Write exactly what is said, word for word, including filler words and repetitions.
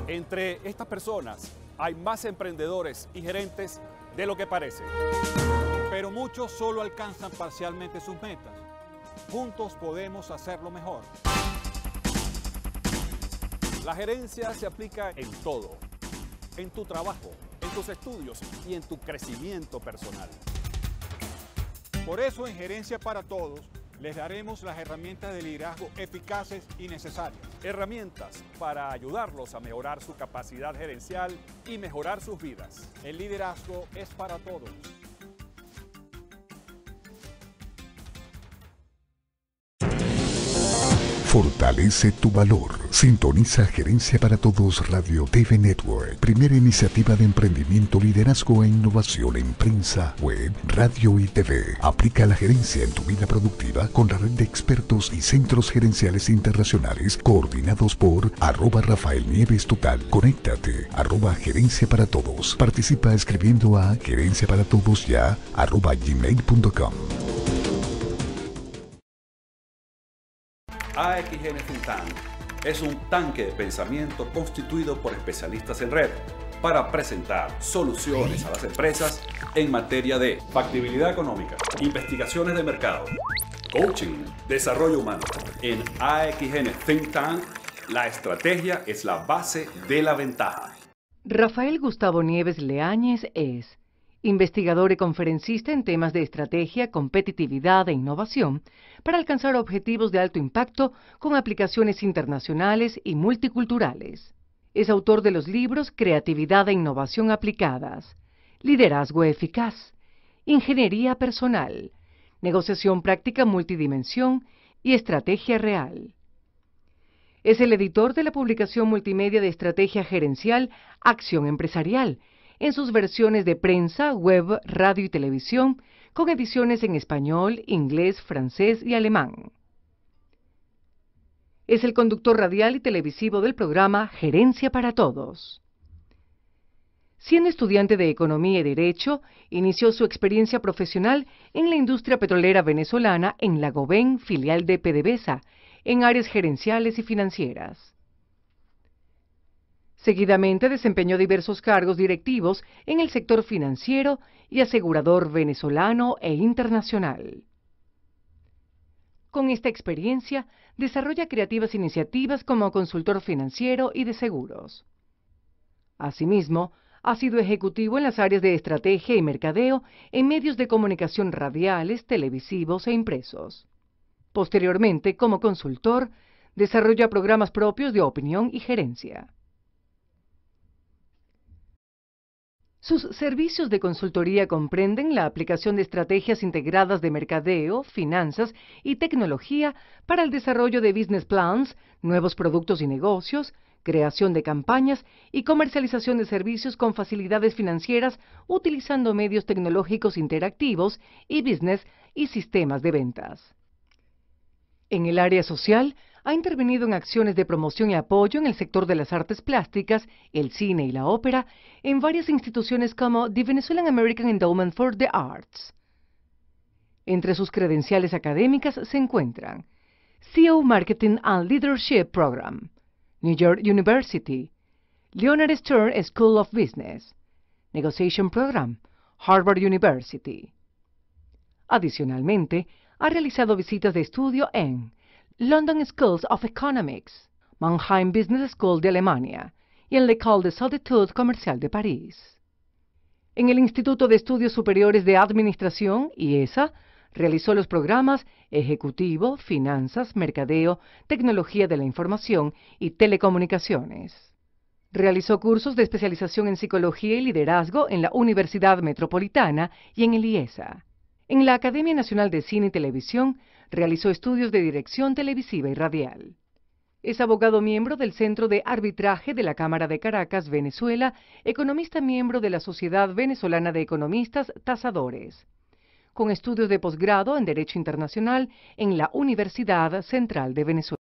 Entre estas personas hay más emprendedores y gerentes de lo que parece. Pero muchos solo alcanzan parcialmente sus metas. Juntos podemos hacerlo mejor. La gerencia se aplica en todo, en tu trabajo, en tus estudios y en tu crecimiento personal. Por eso en Gerencia para Todos les daremos las herramientas de liderazgo eficaces y necesarias. Herramientas para ayudarlos a mejorar su capacidad gerencial y mejorar sus vidas. El liderazgo es para todos. Fortalece tu valor. Sintoniza Gerencia para Todos Radio T V Network, primera iniciativa de emprendimiento, liderazgo e innovación en prensa, web, radio y T V. Aplica la gerencia en tu vida productiva con la red de expertos y centros gerenciales internacionales coordinados por arroba Rafael Nieves Total. Conéctate, arroba Gerencia para Todos. Participa escribiendo a gerencia para todos ya, arroba gmail punto com. A X N Think Tank es un tanque de pensamiento constituido por especialistas en red para presentar soluciones a las empresas en materia de factibilidad económica, investigaciones de mercado, coaching, desarrollo humano. En A X N Think Tank, la estrategia es la base de la ventaja. Rafael Gustavo Nieves Leáñez es investigador y conferencista en temas de estrategia, competitividad e innovación para alcanzar objetivos de alto impacto con aplicaciones internacionales y multiculturales. Es autor de los libros Creatividad e Innovación Aplicadas, Liderazgo Eficaz, Ingeniería Personal, Negociación Práctica Multidimensión y Estrategia Real. Es el editor de la publicación multimedia de estrategia gerencial Acción Empresarial, en sus versiones de prensa, web, radio y televisión, con ediciones en español, inglés, francés y alemán. Es el conductor radial y televisivo del programa Gerencia para Todos. Siendo estudiante de Economía y Derecho, inició su experiencia profesional en la industria petrolera venezolana en la Goven, filial de PDVSA, en áreas gerenciales y financieras. Seguidamente desempeñó diversos cargos directivos en el sector financiero y asegurador venezolano e internacional. Con esta experiencia, desarrolla creativas iniciativas como consultor financiero y de seguros. Asimismo, ha sido ejecutivo en las áreas de estrategia y mercadeo en medios de comunicación radiales, televisivos e impresos. Posteriormente, como consultor, desarrolla programas propios de opinión y gerencia. Sus servicios de consultoría comprenden la aplicación de estrategias integradas de mercadeo, finanzas y tecnología para el desarrollo de business plans, nuevos productos y negocios, creación de campañas y comercialización de servicios con facilidades financieras utilizando medios tecnológicos interactivos y business y sistemas de ventas. En el área social, ha intervenido en acciones de promoción y apoyo en el sector de las artes plásticas, el cine y la ópera, en varias instituciones como The Venezuelan American Endowment for the Arts. Entre sus credenciales académicas se encuentran C E O Marketing and Leadership Program, New York University, Leonard Stern School of Business, Negotiation Program, Harvard University. Adicionalmente, ha realizado visitas de estudio en London Schools of Economics, Mannheim Business School de Alemania y en l'École des Hautes Comercial de París. En el Instituto de Estudios Superiores de Administración, I E S A, realizó los programas Ejecutivo, Finanzas, Mercadeo, Tecnología de la Información y Telecomunicaciones. Realizó cursos de especialización en Psicología y Liderazgo en la Universidad Metropolitana y en el I E S A. En la Academia Nacional de Cine y Televisión, realizó estudios de dirección televisiva y radial. Es abogado miembro del Centro de Arbitraje de la Cámara de Caracas, Venezuela, economista miembro de la Sociedad Venezolana de Economistas Tasadores, con estudios de posgrado en Derecho Internacional en la Universidad Central de Venezuela.